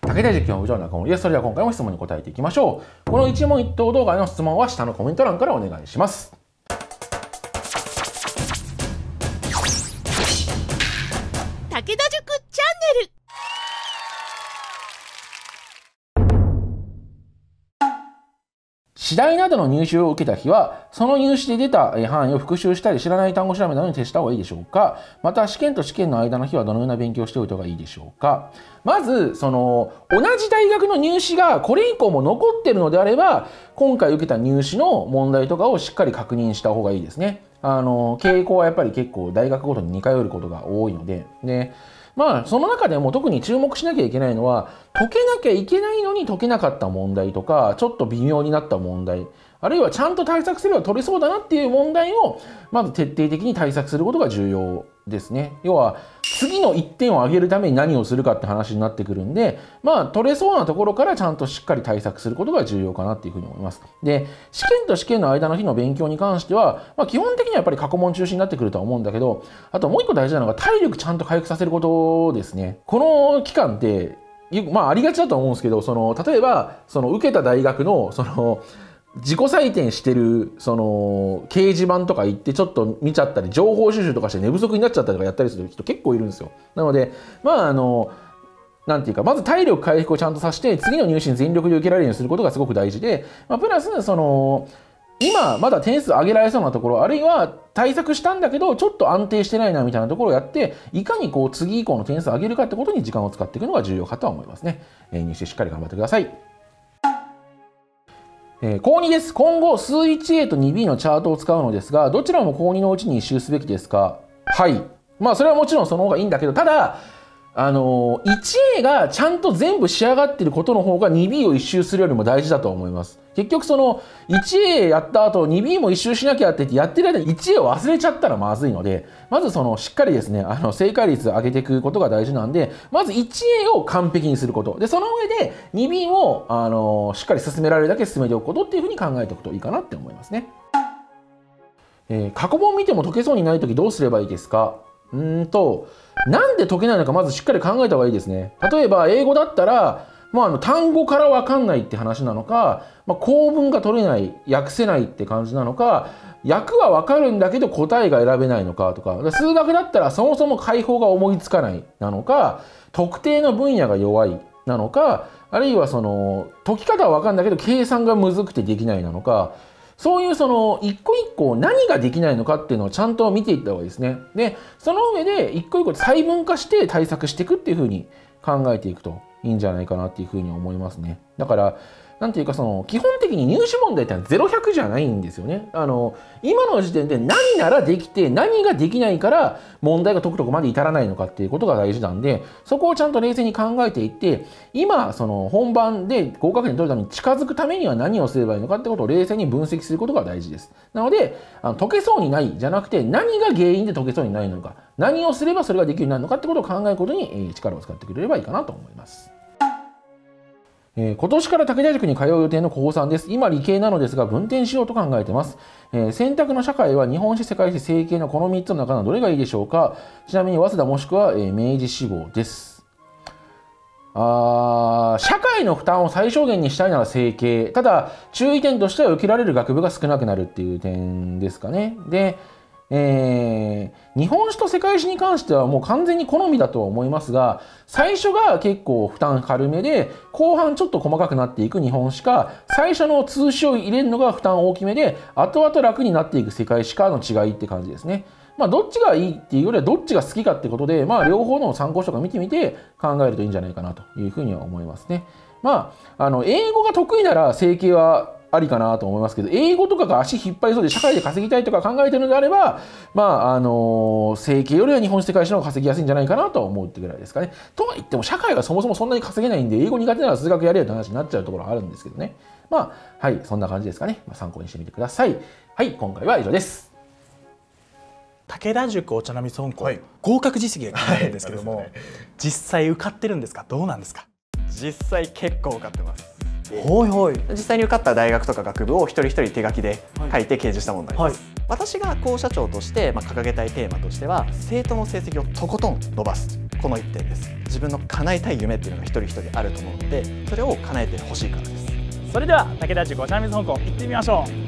武田塾の部長の中森です。それでは今回も質問に答えていきましょう。この一問一答動画の質問は下のコメント欄からお願いします。 武田塾チャンネル。 試題などの入試を受けた日は、その入試で出た範囲を復習したり、知らない単語調べなどに徹した方がいいでしょうか。また、試験と試験の間の日はどのような勉強をしておいた方がいいでしょうか。まず、同じ大学の入試がこれ以降も残っているのであれば、今回受けた入試の問題とかをしっかり確認した方がいいですね。傾向はやっぱり結構大学ごとに似通ることが多いので、その中でも特に注目しなきゃいけないのは、解けなきゃいけないのに解けなかった問題とか、ちょっと微妙になった問題、あるいはちゃんと対策すれば取れそうだなっていう問題を、まず徹底的に対策することが重要ですね。要は、次の1点を上げるために何をするかって話になってくるんで、取れそうなところからちゃんとしっかり対策することが重要かなっていうふうに思います。で、試験と試験の間の日の勉強に関しては、基本的にはやっぱり過去問中心になってくるとは思うんだけど、あともう一個大事なのが体力ちゃんと回復させることですね。この期間って、ありがちだと思うんですけど、例えば、受けた大学の、自己採点してる掲示板とか行ってちょっと見ちゃったり情報収集とかして寝不足になっちゃったりとかやったりする人結構いるんですよ。なのでなんていうか、まず体力回復をちゃんとさせて次の入試に全力で受けられるようにすることがすごく大事で、プラス今まだ点数上げられそうなところ、あるいは対策したんだけどちょっと安定してないなみたいなところをやって、いかに次以降の点数を上げるかってことに時間を使っていくのが重要かとは思いますね。入試しっかり頑張ってください。高2です。今後、数 1A と 2B のチャートを使うのですが、どちらも高2のうちに一周すべきですか？はい。それはもちろんその方がいいんだけど、ただ、1A がちゃんと全部仕上がっていることの方が 2B を一周するよりも大事だと思います。結局1A やった後 2B も一周しなきゃって言ってやってる間に 1A を忘れちゃったらまずいので、まずしっかりですね、正解率を上げていくことが大事なんで、まず 1A を完璧にすること。で、その上で 2B をしっかり進められるだけ進めておくことっていうふうに考えておくといいかなって思いますね。過去問見ても解けそうにないときどうすればいいですか？なんで解けないのかまずしっかり考えた方がいいですね。例えば英語だったら、単語から分かんないって話なのか、構文が取れない、訳せないって感じなのか、訳は分かるんだけど答えが選べないのかとか、数学だったらそもそも解法が思いつかないなのか、特定の分野が弱いなのか、あるいは解き方は分かるんだけど計算がむずくてできないなのか、そういう一個一個何ができないのかっていうのをちゃんと見ていった方がいいですね。で、その上で一個一個細分化して対策していくっていうふうに考えていくといいんじゃないかなっていうふうに思いますね。だから、なんていうか基本的に入試問題ってのは0、100じゃないんですよね。今の時点で何ならできて何ができないから問題が解くとこまで至らないのかっていうことが大事なんで、そこをちゃんと冷静に考えていって、今本番で合格点取るために近づくためには何をすればいいのかってことを冷静に分析することが大事です。なので、解けそうにないじゃなくて、何が原因で解けそうにないのか、何をすればそれができるようになるのかってことを考えることに力を使ってくれればいいかなと思います。今年から武田塾に通う予定の高3です。今理系なのですが分転しようと考えています。選択の社会は日本史、世界史、政経のこの3つの中のどれがいいでしょうか。ちなみに早稲田もしくは明治志望です。社会の負担を最小限にしたいなら政経。ただ注意点としては受けられる学部が少なくなるっていう点ですかね。で、日本史と世界史に関してはもう完全に好みだとは思いますが、最初が結構負担軽めで後半ちょっと細かくなっていく日本史か、最初の通史を入れるのが負担大きめで後々楽になっていく世界史かの違いって感じですね。どっちがいいっていうよりはどっちが好きかってことで、両方の参考書とか見てみて考えるといいんじゃないかなというふうには思いますね。英語が得意なら政経はありかなと思いますけど、英語とかが足引っ張りそうで社会で稼ぎたいとか考えてるのであれば、政経よりは日本史世界史の方が稼ぎやすいんじゃないかなと思うってぐらいですかね。とは言っても社会がそもそもそんなに稼げないんで、英語苦手なら数学やれよって話になっちゃうところはあるんですけどね。はい、そんな感じですかね。参考にしてみてください。はい、今回は以上です。 武田塾お茶のみ損保、合格実績が気になるんですけども、実際受かってるんですか、どうなんですか？ 実際結構受かってます。 はいはい。 実際に受かった大学とか学部を一人一人手書きで書いて掲示した問題です。はい、私が校舎長として掲げたいテーマとしては、生徒の成績をとことん伸ばす、この1点です。自分の叶えたい夢っていうのが一人一人あると思うので、それを叶えてほしいからです。 それでは武田塾お茶の水香港行ってみましょう。